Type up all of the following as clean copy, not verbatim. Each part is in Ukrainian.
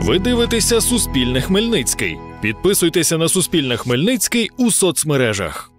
Ви дивитеся Суспільне Хмельницький. Підписуйтеся на Суспільне Хмельницький у соцмережах.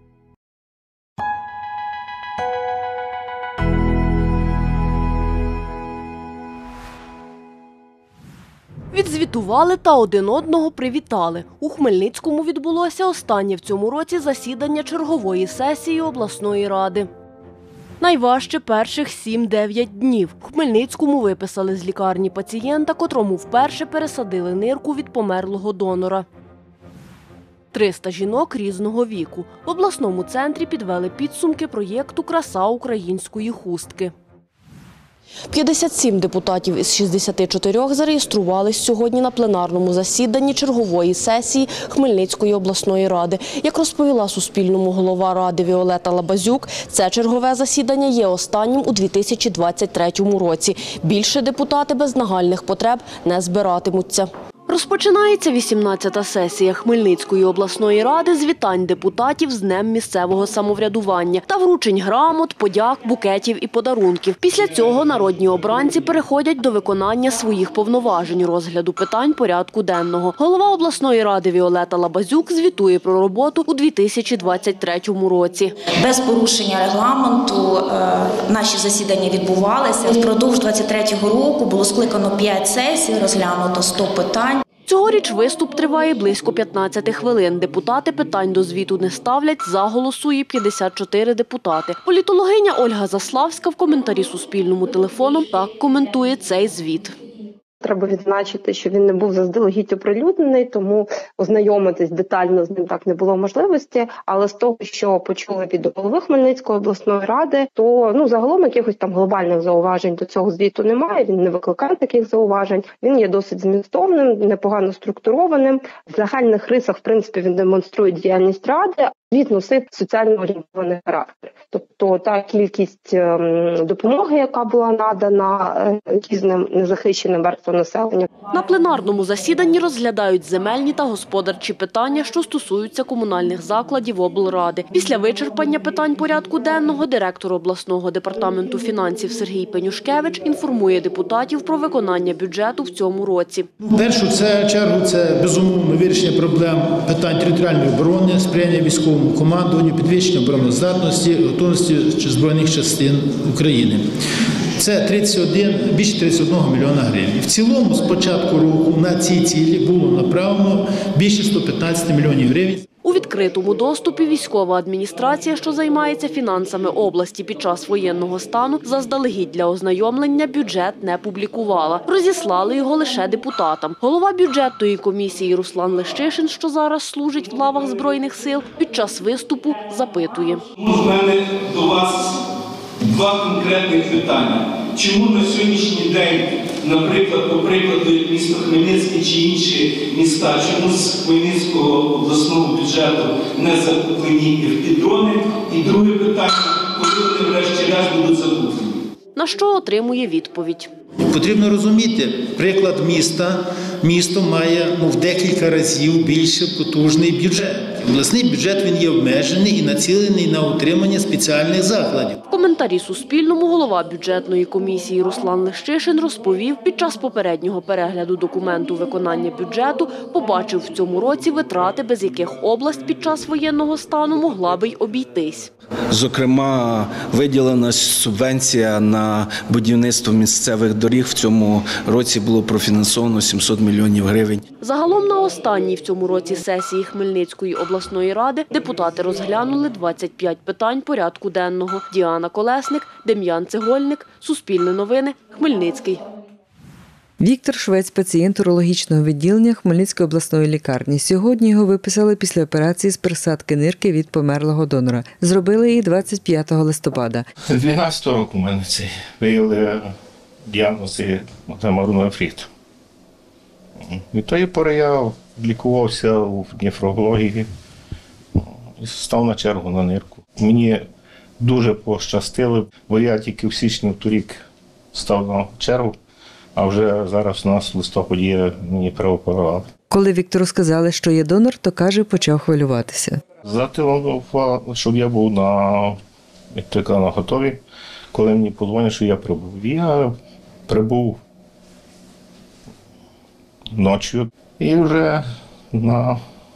Відзвітували та один одного привітали. У Хмельницькому відбулося останнє в цьому році засідання чергової сесії обласної ради. Найважче перших 7-9 днів. В Хмельницькому виписали з лікарні пацієнта, котрому вперше пересадили нирку від померлого донора. 300 жінок різного віку. В обласному центрі підвели підсумки проєкту «Краса української хустки». 57 депутатів із 64 зареєструвались сьогодні на пленарному засіданні чергової сесії Хмельницької обласної ради. Як розповіла Суспільному голова ради Віолета Лабазюк, це чергове засідання є останнім у 2023 році. Більше депутати без нагальних потреб не збиратимуться. Розпочинається 18-та сесія Хмельницької обласної ради з вітань депутатів з Днем місцевого самоврядування та вручень грамот, подяк, букетів і подарунків. Після цього народні обранці переходять до виконання своїх повноважень, розгляду питань порядку денного. Голова обласної ради Віолета Лабазюк звітує про роботу у 2023 році. Без порушення регламенту наші засідання відбувалися. Впродовж 2023 року було скликано 5 сесій, розглянуто 100 питань. Цьогоріч виступ триває близько 15 хвилин. Депутати питань до звіту не ставлять, за голосує 54 депутати. Політологиня Ольга Заславська в коментарі Суспільному телефоном так коментує цей звіт. Треба відзначити, що він не був заздалегідь оприлюднений, тому ознайомитись детально з ним так не було можливості. Але з того, що почули від голови Хмельницької обласної ради, то загалом якихось там глобальних зауважень до цього звіту немає. Він не викликає таких зауважень. Він є досить змістовним, непогано структурованим. В загальних рисах, в принципі, він демонструє діяльність ради. Звіт носив соціально орієнтований характер. Тобто та кількість допомоги, яка була надана різним незахищеним верствам населення. На пленарному засіданні розглядають земельні та господарчі питання, що стосуються комунальних закладів облради. Після вичерпання питань порядку денного директор обласного департаменту фінансів Сергій Пенюшкевич інформує депутатів про виконання бюджету в цьому році. В першу чергу це безумовно вирішення проблем питань територіальної оборони, сприяння військовому командуванню, підвищення обороноздатності, готовності Збройних частин України. Це більше 31 мільйона гривень. В цілому з початку року на ці цілі було направлено більше 115 мільйонів гривень. У відкритому доступі військова адміністрація, що займається фінансами області під час воєнного стану, заздалегідь для ознайомлення бюджет не публікувала. Розіслали його лише депутатам. Голова бюджетної комісії Руслан Лещишин, що зараз служить в лавах Збройних сил, під час виступу запитує. У мене до вас два конкретних питання. Чому на сьогоднішній день, наприклад, по прикладу міста Хмельницький чи інші міста, чому з Хмельницького обласного бюджету не закуплені FPV-дрони? І друге питання, коли вони врешті-решт будуть закуплені? На що отримує відповідь. Потрібно розуміти, приклад місто має в декілька разів більше потужний бюджет. Обласний бюджет він є обмежений і націлений на утримання спеціальних закладів. В коментарі Суспільному голова бюджетної комісії Руслан Лещишин розповів, під час попереднього перегляду документу виконання бюджету побачив в цьому році витрати, без яких область під час воєнного стану могла би й обійтись. Зокрема, виділена субвенція на будівництво місцевих доріг. В цьому році було профінансовано 700 мільйонів гривень. Загалом на останній в цьому році сесії Хмельницької обласної ради депутати розглянули 25 питань порядку денного. Діана Колесник, Дем'ян Цегольник, Суспільне новини, Хмельницький. Віктор Швець – пацієнт урологічного відділення Хмельницької обласної лікарні. Сьогодні його виписали після операції з пересадки нирки від померлого донора. Зробили її 25 листопада. 12 року у мене виявили діагноз геморроїд. Від тої пори я лікувався в нефрології і став на чергу на нирку. Мені дуже пощастило, бо я тільки в січні торік став на чергу. А вже зараз у нас в листопаді мені переоперували. Коли Віктору сказали, що є донор, то, каже, почав хвилюватися. Зателефонував, щоб я був на готові, коли мені подзвонять, що я прибув. Я прибув ночі. І вже на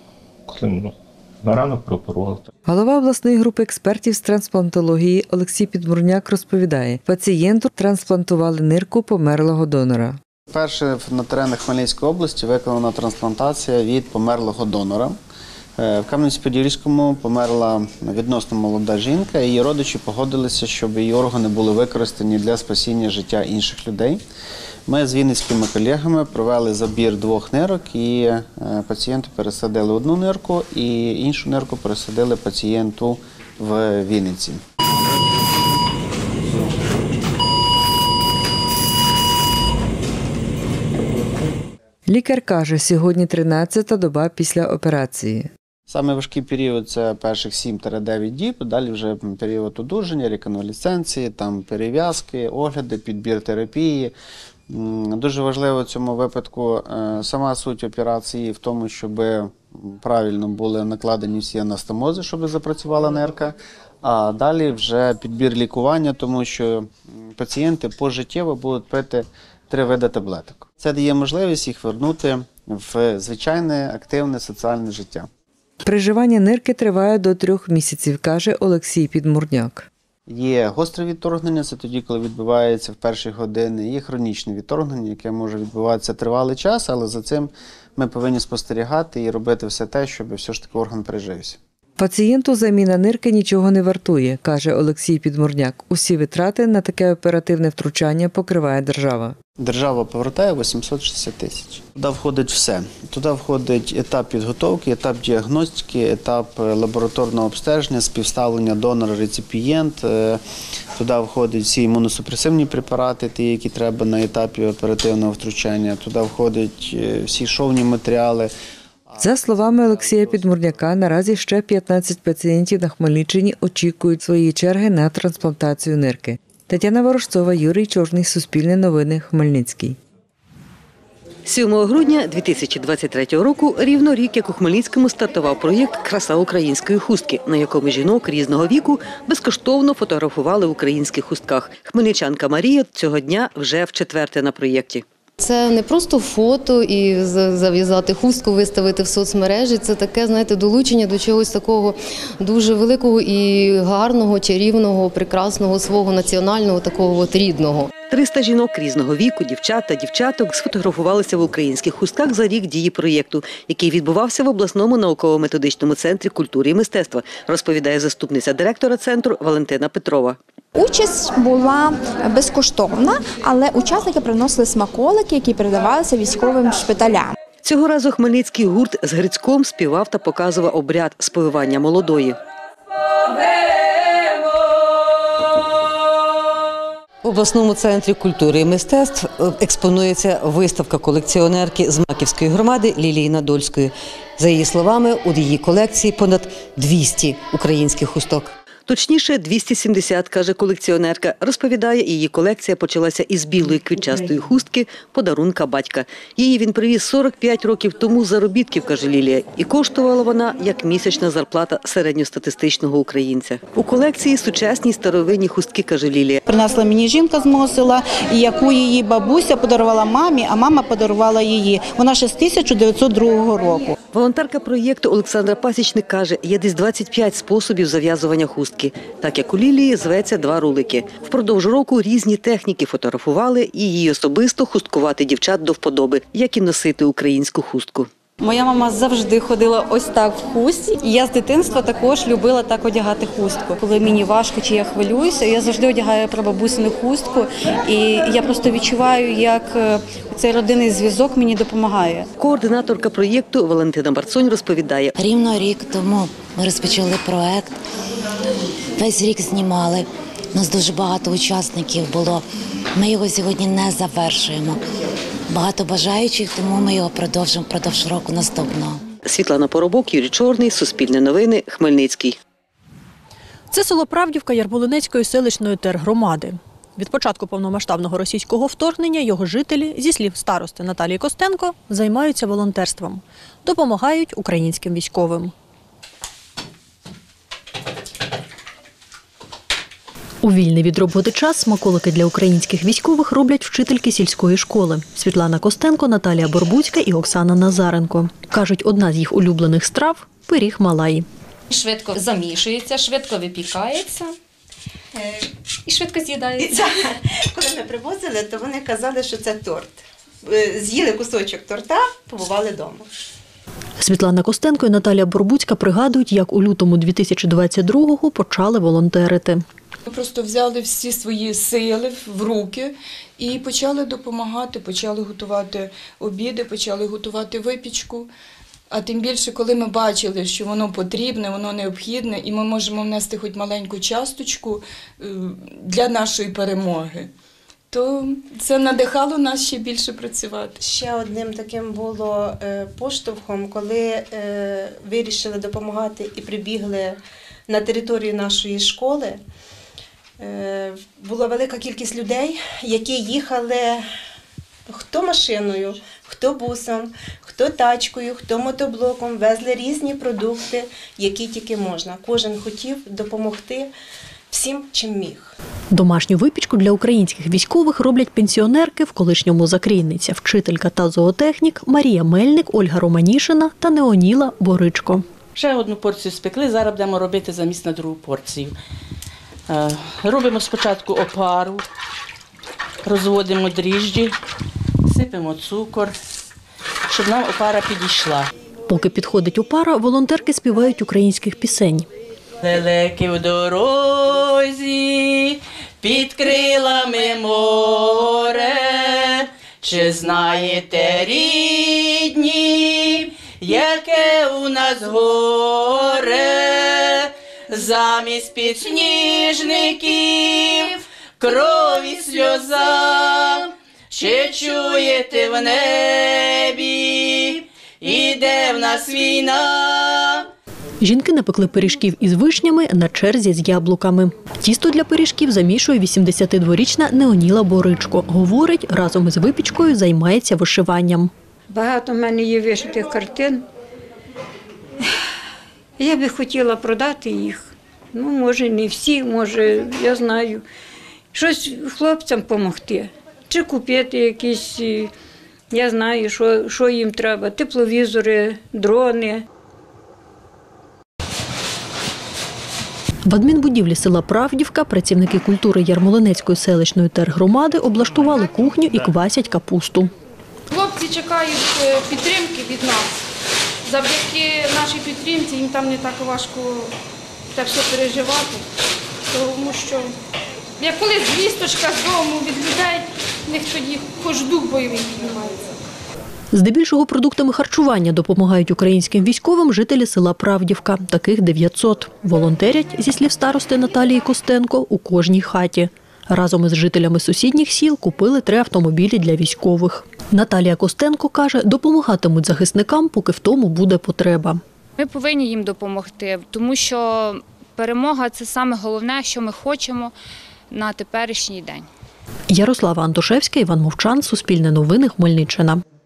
ранок прооперували. Голова обласної групи експертів з трансплантології Олексій Підмурняк розповідає, пацієнту трансплантували нирку померлого донора. Вперше на теренах Хмельницької області виконана трансплантація від померлого донора. В Кам'янець-Подільському померла відносно молода жінка, і її родичі погодилися, щоб її органи були використані для спасіння життя інших людей. Ми з вінницькими колегами провели забір 2 нирок, і пацієнту пересадили одну нирку, і іншу нирку пересадили пацієнту в Вінниці. Лікар каже, сьогодні 13-та доба після операції. Саме важкий період – це перших 7-9 діб, далі вже період одужання, реконвалесценції, там перев'язки, огляди, підбір терапії. Дуже важливо в цьому випадку сама суть операції в тому, щоб правильно були накладені всі анастомози, щоб запрацювала нирка, а далі вже підбір лікування, тому що пацієнти пожиттєво будуть пити 3 види таблеток. Це дає можливість їх вернути в звичайне, активне соціальне життя. Приживання нирки триває до 3 місяців, каже Олексій Підмурняк. Є гостре відторгнення, це тоді, коли відбувається в перші години, є хронічне відторгнення, яке може відбуватися тривалий час, але за цим ми повинні спостерігати і робити все те, щоб все ж таки орган прижився. Пацієнту заміна нирки нічого не вартує, каже Олексій Підмурняк. Усі витрати на таке оперативне втручання покриває держава. Держава повертає 860 тисяч. Туди входить все. Туди входить етап підготовки, етап діагностики, етап лабораторного обстеження, співставлення донор-реципієнт. Туди входять всі імуносупресивні препарати, ті, які треба на етапі оперативного втручання. Туди входять всі шовні матеріали. За словами Олексія Підмурняка, наразі ще 15 пацієнтів на Хмельниччині очікують своєї черги на трансплантацію нирки. Тетяна Ворожцова, Юрій Чорний, Суспільне новини, Хмельницький. 7 грудня 2023 року, рівно рік, як у Хмельницькому стартував проєкт «Краса української хустки», на якому жінок різного віку безкоштовно фотографували в українських хустках. Хмельничанка Марія цього дня вже вчетверте на проєкті. Це не просто фото і зав'язати хустку, виставити в соцмережі. Це таке, знаєте, долучення до чогось такого дуже великого і гарного, чарівного, прекрасного, свого національного, такого от рідного. 300 жінок різного віку, дівчат та дівчаток сфотографувалися в українських хустках за рік дії проєкту, який відбувався в обласному науково-методичному центрі культури і мистецтва, розповідає заступниця директора центру Валентина Петрова. Участь була безкоштовна, але учасники приносили смаколики, які передавалися військовим шпиталям. Цього разу хмельницький гурт з Грицьком співав та показував обряд співання молодої. В обласному центрі культури і мистецтв експонується виставка колекціонерки з Маківської громади Лілії Надольської. За її словами, у її колекції понад 200 українських хусток. Точніше, 270, каже колекціонерка. Розповідає, її колекція почалася із білої квітчастої хустки подарунка батька. Її він привіз 45 років тому з заробітків, каже Лілія. І коштувала вона як місячна зарплата середньостатистичного українця. У колекції сучасні старовинні хустки, каже Лілія. Принесла мені жінка з мого села, яку її бабуся подарувала мамі, а мама подарувала її. Вона ще з 1902 року. Волонтерка проєкту Олександра Пасічник каже, є десь 25 способів зав'язування хустки. Так як у Лілії зветься 2 рулики. Впродовж року різні техніки фотографували і їй особисто хусткувати дівчат до вподоби, як і носити українську хустку. Моя мама завжди ходила ось так в хустці. І я з дитинства також любила так одягати хустку. Коли мені важко чи я хвилююся, я завжди одягаю прабабусину хустку. І я просто відчуваю, як цей родинний зв'язок мені допомагає. Координаторка проєкту Валентина Барцонь розповідає. Рівно рік тому ми розпочали проєкт. Весь рік знімали. У нас дуже багато учасників було. Ми його сьогодні не завершуємо. Багато бажаючих, тому ми його продовжимо впродовж року наступного. Світлана Поробок, Юрій Чорний, Суспільне новини, Хмельницький. Це село Правдівка Ярмолинецької селищної тергромади. Від початку повномасштабного російського вторгнення його жителі, зі слів старости Наталії Костенко, займаються волонтерством. Допомагають українським військовим. У вільний від роботи час смаколики для українських військових роблять вчительки сільської школи – Світлана Костенко, Наталія Борбуцька і Оксана Назаренко. Кажуть, одна з їх улюблених страв – пиріг Малай. Швидко замішується, швидко випікається і швидко з'їдається. Коли ми привозили, то вони казали, що це торт. З'їли кусочок торта, побували вдома. Світлана Костенко і Наталія Борбуцька пригадують, як у лютому 2022-го почали волонтерити. Ми просто взяли всі свої сили в руки і почали допомагати, почали готувати обіди, почали готувати випічку. А тим більше, коли ми бачили, що воно потрібне, воно необхідне, і ми можемо внести хоч маленьку часточку для нашої перемоги, то це надихало нас ще більше працювати. Ще одним таким було поштовхом, коли вирішили допомагати і прибігли на територію нашої школи. Була велика кількість людей, які їхали хто машиною, хто бусом, хто тачкою, хто мотоблоком, везли різні продукти, які тільки можна. Кожен хотів допомогти всім, чим міг. Домашню випічку для українських військових роблять пенсіонерки в колишньому Закрійниця, вчителька та зоотехнік Марія Мельник, Ольга Романішина та Неоніла Боричко. Ще одну порцію спекли, зараз будемо робити замість на другу порцію. Робимо спочатку опару, розводимо дріжджі, сипемо цукор, щоб нам опара підійшла. Поки підходить опара, волонтерки співають українських пісень. Лелеки в дорозі, під крилами море, чи знаєте, рідні, яке у нас горе, замість підсніжників, крові сльоза, чи чуєте в небі, іде в нас війна. Жінки напекли пиріжків із вишнями, на черзі з яблуками. Тісто для пиріжків замішує 82-річна Неоніла Боричко. Говорить, разом із випічкою займається вишиванням. Багато в мене є вишитих картин. Я би хотіла продати їх. Ну, може, не всі, може, я знаю. Щось хлопцям допомогти. Чи купити якісь, я знаю, що їм треба. Тепловізори, дрони. В адмінбудівлі села Правдівка працівники культури Ярмолинецької селищної тергромади облаштували кухню і квасять капусту. Хлопці чекають підтримки від нас. Завдяки нашій підтримці їм там не так важко те все переживати, тому що як коли звісточка з дому від людей, в них тоді хоч дух бойовий піднімається. Здебільшого продуктами харчування допомагають українським військовим жителі села Правдівка. Таких 900. Волонтерять, зі слів старости Наталії Костенко, у кожній хаті. Разом із жителями сусідніх сіл купили 3 автомобілі для військових. Наталія Костенко каже, допомагатимуть захисникам, поки в тому буде потреба. Ми повинні їм допомогти, тому що перемога – це саме головне, що ми хочемо на теперішній день. Ярослава Антошевська, Іван Мовчан, Суспільне новини, Хмельниччина.